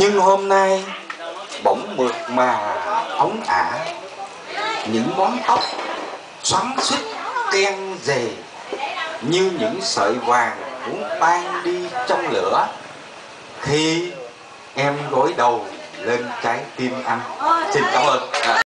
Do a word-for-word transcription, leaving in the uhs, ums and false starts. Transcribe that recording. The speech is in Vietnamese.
Nhưng hôm nay bỗng mượt mà ống ả, những món tóc xoắn xít đen dề như những sợi vàng muốn tan đi trong lửa khi em gối đầu lên trái tim anh. Xin cảm ơn.